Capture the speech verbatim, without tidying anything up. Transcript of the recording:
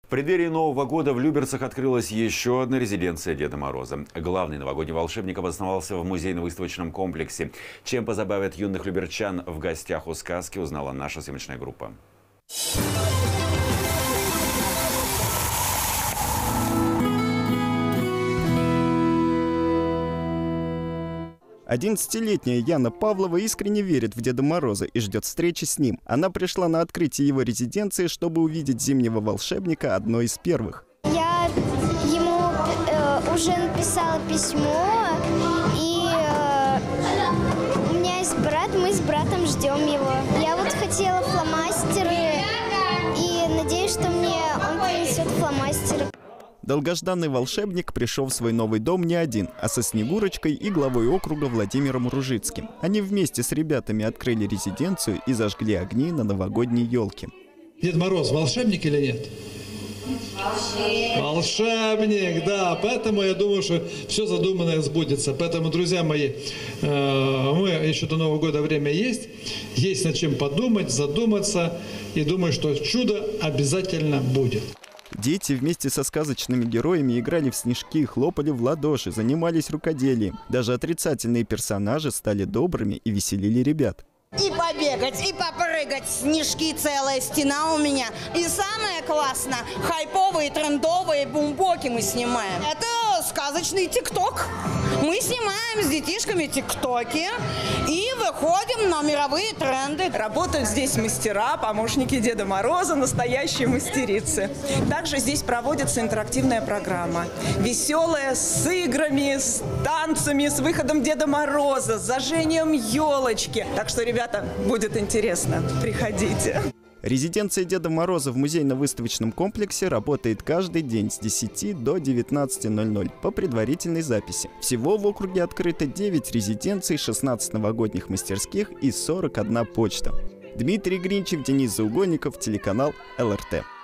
В преддверии Нового года в Люберцах открылась еще одна резиденция Деда Мороза. Главный новогодний волшебник обосновался в музейно-выставочном комплексе. Чем позабавят юных люберчан в гостях у сказки, узнала наша съемочная группа. одиннадцатилетняя Яна Павлова искренне верит в Деда Мороза и ждет встречи с ним. Она пришла на открытие его резиденции, чтобы увидеть зимнего волшебника одной из первых. Я ему э, уже написала письмо, и э, у меня есть брат, мы с братом ждем его. Я вот хотела фломастеры, и надеюсь, что мне он принесет фломастеры. Долгожданный волшебник пришел в свой новый дом не один, а со Снегурочкой и главой округа Владимиром Ружицким. Они вместе с ребятами открыли резиденцию и зажгли огни на новогодней елке. Дед Мороз волшебник или нет? Волшебник, да. Поэтому я думаю, что все задуманное сбудется. Поэтому, друзья мои, мы еще до Нового года время есть. Есть над чем подумать, задуматься. И думаю, что чудо обязательно будет. Дети вместе со сказочными героями играли в снежки, хлопали в ладоши, занимались рукоделием. Даже отрицательные персонажи стали добрыми и веселили ребят. И побегать, и попрыгать. Снежки целая стена у меня. И самое классное, хайповые, трендовые бумбоки мы снимаем. Это сказочный тикток. Мы снимаем с детишками тиктоки и выходим на мировые тренды. Работают здесь мастера, помощники Деда Мороза, настоящие мастерицы. Также здесь проводится интерактивная программа. Веселая, с играми, с танцами, с выходом Деда Мороза, с зажжением елочки. Так что, ребята, будет интересно. Приходите. Резиденция Деда Мороза в музейно-выставочном комплексе работает каждый день с десяти до девятнадцати ноль-ноль по предварительной записи. Всего в округе открыто девять резиденций, шестнадцать новогодних мастерских и сорок одна почта. Дмитрий Гринчев, Денис Заугольников, телеканал эл эр тэ.